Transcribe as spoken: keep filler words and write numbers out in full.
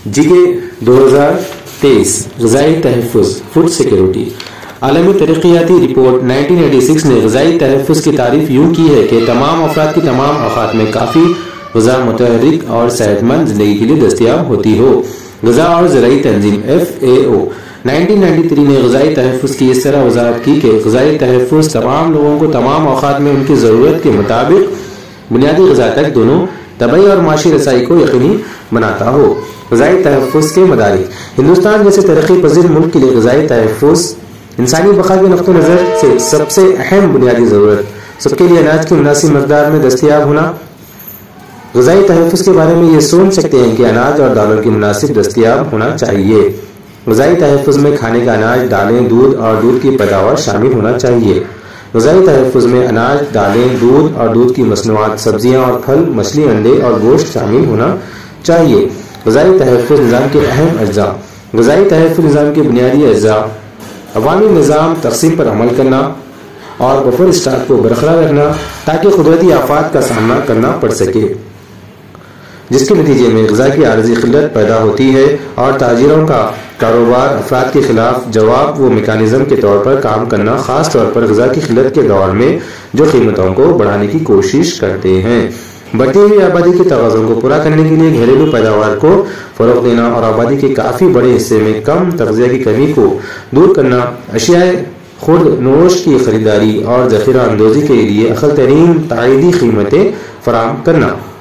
جی کے دو ہزار تیئیس غذائی تحفظ فوڈ سیکیورٹی عالمی ترقیاتی رپورٹ نائنٹین ایٹی سکس نے غذائی تحفظ کی تعریف یوں کی ہے کہ تمام افراد کی تمام اوقات میں کافی غذا متحرک اور صحت مند زندگی کے لیے دستیاب ہوتی ہو۔ غذا اور زرعی تنظیم F A O nineteen ninety three نے غذائی تحفظ کی اس طرح وضاحت کی کہ غذائی تحفظ تمام لوگوں کو تمام اوقات میں ان کی ضرورت کے مطابق بنیادی غذا تک دونوں طبعی اور معاشی رسائی کو یقینی بناتا ہو۔ غذائی تحفظ کے مدارک ہندوستان جیسے ترقی پذیر ملک کے لیے غذائی تحفظ انسانی بقا کے نقطہ نظر سے سب سے اہم بنیادی ضرورت سب کے لیے اناج کی مناسب مقدار میں دستیاب ہونا۔ غذائی تحفظ کے بارے میں یہ سوچ سکتے ہیں کہ اناج اور دالوں کی مناسب دستیاب ہونا چاہیے۔ غذائی تحفظ میں کھانے کا اناج، دالیں، دودھ اور دودھ کی پیداوار شامل ہونا چاہیے۔ غذائی تحفظ میں اناج، دالیں، دودھ اور دودھ کی مصنوعات، سبزیاں اور پھل، مچھلی، انڈے اور گوشت شامل ہونا چاہیے۔ غذائی تحفظ نظام کے اہم اجزاء غذائی تحفظ نظام کے بنیادی اجزاء عوامی نظام تقسیم پر عمل کرنا اور بفر اسٹاک کو برقرار رکھنا تاکہ قدرتی آفات کا سامنا کرنا پڑ سکے، جس کے نتیجے میں غذا کی عارضی قلت پیدا ہوتی ہے، اور تاجروں کا کاروبار افراد کے خلاف جواب و میکانزم کے طور پر کام کرنا، خاص طور پر غذا کی قلت کے دور میں جو قیمتوں کو بڑھانے کی کوشش کرتے ہیں۔ بڑھتی ہوئی آبادی کے تقاضوں کو پورا کرنے کے لیے گھریلو پیداوار کو فروغ دینا اور آبادی کے کافی بڑے حصے میں کم تغذیہ کی کمی کو دور کرنا، اشیاء خرد نوش کی خریداری اور ذخیرہ اندوزی کے لیے اقل ترین تائیدی قیمتیں فراہم کرنا۔